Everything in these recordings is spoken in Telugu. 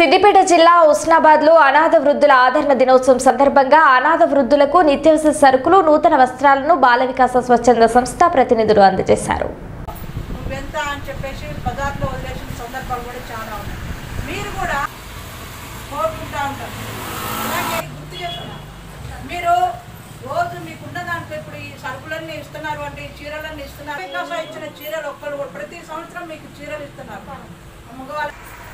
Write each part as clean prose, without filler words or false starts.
సిద్దిపేట జిల్లా ఉస్నాబాద్ లో అనాథ వృద్ధుల ఆదరణ దినోత్సవం సందర్భంగా అనాథ వృద్ధులకు నిత్యావసర సరుకులు, నూతన వస్త్రాలను బాల వికాస స్వచ్ఛంద సంస్థ ప్రతినిధులు అందజేశారు. రోజు మీకున్న దాంట్లో ఇప్పుడు ఈ సరుకులన్నీ ఇస్తున్నారు అంటే చీరలన్నీ ఇస్తున్నారు. వికాసం ఇచ్చిన చీరలు ఒక్కరు ప్రతి సంవత్సరం మీకు చీరలు ఇస్తున్నారు. మగవాళ్ళ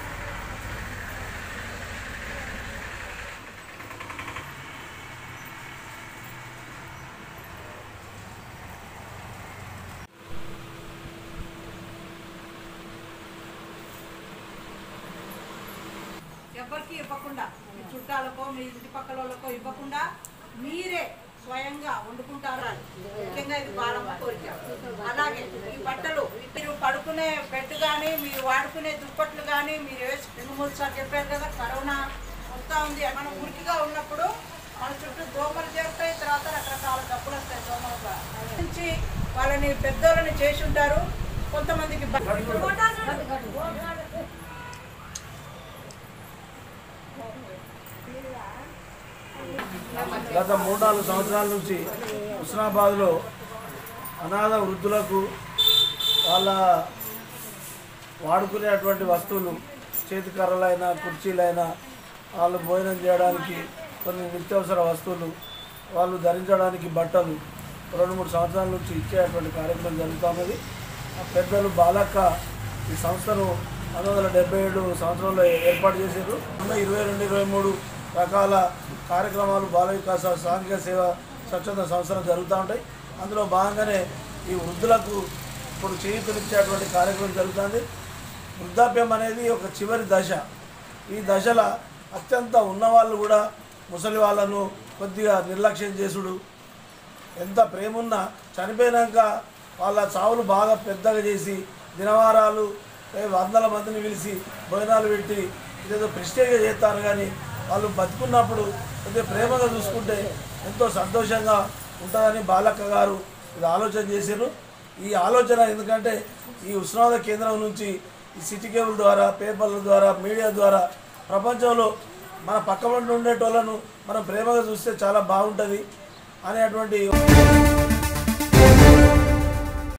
ఎవరికి ఇవ్వకుండా, మీ చుట్టాలకో మీ ఇంటి పక్కల వాళ్ళకో ఇవ్వకుండా మీరే స్వయంగా వండుకుంటారు. ముఖ్యంగా ఇది బాలమ్మ కోరిక. అలాగే ఈ బట్టలు, మీరు పడుకునే బెడ్ కానీ, మీరు వాడుకునే దుప్పట్లు కానీ మీరు వేసి 2-3 సార్లు చెప్పారు కదా, కరోనా వస్తూ ఉంది. మనం మురికిగా ఉన్నప్పుడు మన చుట్టూ దోమలు చేరుతాయి, తర్వాత రకరకాల జబ్బులు వస్తాయి. దోమలు నుంచి వాళ్ళని పెద్దోళ్ళని చేసి ఉంటారు. కొంతమందికి గత 3-4 సంవత్సరాల నుంచి హుస్నాబాద్లో అనాథ వృద్ధులకు వాళ్ళ వాడుకునేటువంటి వస్తువులు, చేతికర్రలైనా కుర్చీలైనా, వాళ్ళు భోజనం చేయడానికి కొన్ని నిత్యావసర వస్తువులు, వాళ్ళు ధరించడానికి బట్టలు 2-3 సంవత్సరాల నుంచి ఇచ్చేటువంటి కార్యక్రమం జరుగుతున్నది. పెద్దలు బాలక్క ఈ సంస్థను 1977 సంవత్సరంలో ఏర్పాటు చేశారు. 22-23 రకాల కార్యక్రమాలు బాల వికాస సాంఘిక సేవ స్వచ్ఛంద సంస్థలు జరుగుతూ ఉంటాయి. అందులో భాగంగానే ఈ వృద్ధులకు ఇప్పుడు చేయూతనిచ్చేటువంటి కార్యక్రమం జరుగుతుంది. వృద్ధాప్యం అనేది ఒక చివరి దశ. ఈ దశలో అత్యంత ఉన్నవాళ్ళు కూడా ముసలి వాళ్ళను కొద్దిగా నిర్లక్ష్యం చేసుడు, ఎంత ప్రేమున్నా చనిపోయినాక వాళ్ళ చావులు బాగా పెద్దగా చేసి దినవారాలు 100 మందిని పిలిచి భోజనాలు పెట్టి ఇదేదో ప్రెస్టేజ్గా చేస్తారు. కానీ వాళ్ళు బతుకున్నప్పుడు కొద్దిగా ప్రేమగా చూసుకుంటే ఎంతో సంతోషంగా ఉంటుందని బాలక్క గారు ఇది ఆలోచన చేశారు. ఈ ఆలోచన ఎందుకంటే ఈ ఉస్నాబాద్ కేంద్రం నుంచి ఈ సిటీ కేబుల్ ద్వారా, పేపర్ల ద్వారా, మీడియా ద్వారా ప్రపంచంలో మన పక్క ఉండేటోళ్ళను మనం ప్రేమగా చూస్తే చాలా బాగుంటుంది అనేటువంటి